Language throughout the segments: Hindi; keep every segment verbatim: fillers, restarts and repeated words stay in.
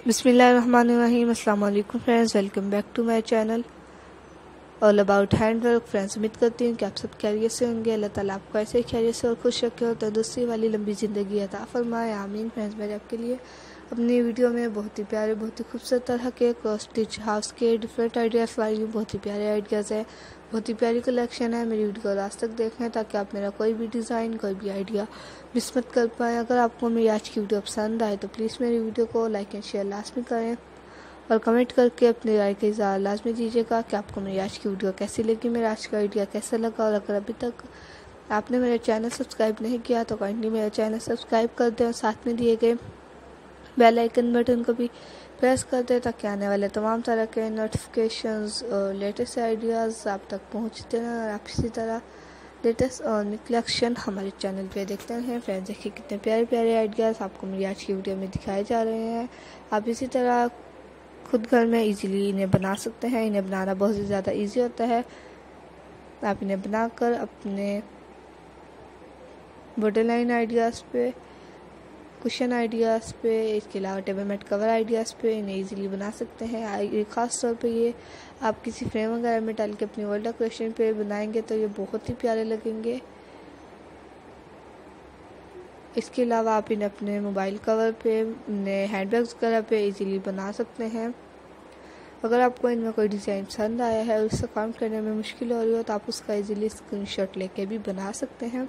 बिस्मिल्लाहिर्रहमानिर्रहीम। अस्सलाम वालेकुम friends, welcome back to my channel all about hand work. Friends, उम्मीद करती हूँ कि आप सब खैरियत से होंगे। अल्लाह ताला आपको ऐसे ही खैरियत से और खुश रखे और तंदुरुस्ती वाली लंबी ज़िंदगी अता फरमाए, आमीन। फ्रेंड्स, मैंने आपके लिए अपनी वीडियो में बहुत ही प्यारे, बहुत ही खूबसूरत तरह के क्रॉस स्टिच हाउस के डिफरेंट आइडियाज़ लाई हूँ। बहुत ही प्यारे आइडियाज़ है, बहुत ही प्यारी कलेक्शन है। मेरी वीडियो को लास्ट तक देखें ताकि आप मेरा कोई भी डिज़ाइन, कोई भी आइडिया मिस मत कर पाएँ। अगर आपको मेरी आज की वीडियो पसंद आए तो प्लीज़ मेरी वीडियो को लाइक एंड शेयर लाजमी करें और कमेंट करके अपनी राय का इज़हार लाजमी दीजिएगा कि आपको मेरी आज की वीडियो कैसी लगी, मेरा आज का आइडिया कैसा लगा। और अगर अभी तक आपने मेरा चैनल सब्सक्राइब नहीं किया तो काइंडली मेरा चैनल सब्सक्राइब कर दें और साथ में दिए गए बेल आइकन बटन को भी प्रेस कर दें ताकि आने वाले तमाम तरह के नोटिफिकेशंस और लेटेस्ट आइडियाज़ आप तक पहुंचते रहें और आप इसी तरह लेटेस्ट और कलेक्शन हमारे चैनल पे देखते हैं। फ्रेंड्स, देखिए कितने प्यारे प्यारे आइडियाज़ आपको मेरी आज की वीडियो में दिखाए जा रहे हैं। आप इसी तरह खुद घर में इजीली इन्हें बना सकते हैं। इन्हें बनाना बहुत ही ज़्यादा इजी होता है। आप इन्हें बनाकर अपने बॉर्डरलाइन आइडियाज़ पे, कुशन आइडियाज़ पे, इसके अलावा टेबल मैट कवर आइडियाज़ पे इन्हें इजीली बना सकते हैं। ख़ास तौर पे ये आप किसी फ्रेम वगैरह में डाल के अपनी वॉल डेकोरेशन पे बनाएंगे तो ये बहुत ही प्यारे लगेंगे। इसके अलावा आप इन्हें अपने मोबाइल कवर पे, इन्हें हैंडबैग्स वगैरह पे इजीली बना सकते हैं। अगर आपको इनमें कोई डिज़ाइन पसंद आया है और उससे काम करने में मुश्किल हो रही हो तो आप उसका इजीली स्क्रीनशॉट लेके भी बना सकते हैं।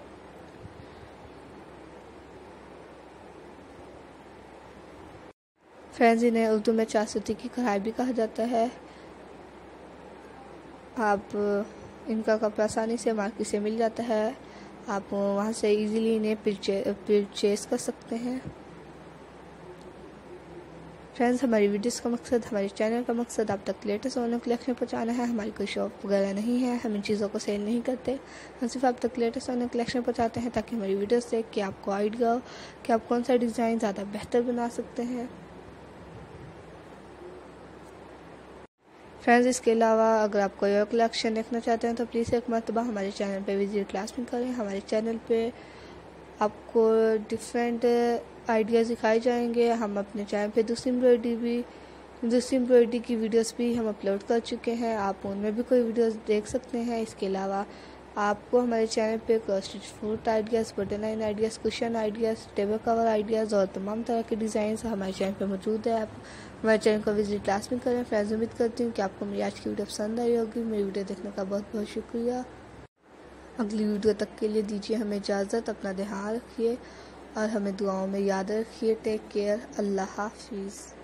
फ्रेंड्स, इन्हें उर्दू में चासूती की कढ़ाई भी कहा जाता है। आप इनका कपड़ा आसानी से मार्केट से मिल जाता है, आप वहाँ से इजीली इन्हें परचेज कर सकते हैं। फ्रेंड्स, हमारी वीडियोस का मकसद, हमारे चैनल का मकसद आप तक लेटेस्ट ऑनलाइन कलेक्शन पहुँचाना है। हमारी कोई शॉप वगैरह नहीं है, हम इन चीज़ों को सेल नहीं करते। हम सिर्फ आप तक लेटेस्ट ऑनलाइन कलेक्शन पहुँचाते हैं ताकि हमारी वीडियोस देख के आपको आइडिया हो कि आप कौन सा डिज़ाइन ज़्यादा बेहतर बना सकते हैं। फ्रेंड्स, इसके अलावा अगर आप कोई और कलेक्शन देखना चाहते हैं तो प्लीज़ एक मरतबा हमारे चैनल पे विजिट लाजमी करें। हमारे चैनल पे आपको डिफरेंट आइडियाज़ दिखाए जाएंगे। हम अपने चैनल पे दूसरी एम्ब्रॉयडरी भी दूसरी एम्ब्रॉयडरी की वीडियोस भी हम अपलोड कर चुके हैं, आप उनमें भी कोई वीडियोस देख सकते हैं। इसके अलावा आपको हमारे चैनल पे cross stitch fruit ideas, borderline ideas, cushion ideas, table cover ideas और तमाम तरह के डिज़ाइन हमारे चैनल पे मौजूद है। आप हमारे चैनल को विजिट लाजमी करें। फ्रेंड्स, उम्मीद करती हूँ कि आपको मेरी आज की वीडियो पसंद आई होगी। मेरी वीडियो देखने का बहुत बहुत शुक्रिया। अगली वीडियो तक के लिए दीजिए हमें इजाज़त। अपना ध्यान रखिए और हमें दुआओं में याद रखिए। Take care. अल्लाह हाफिज़।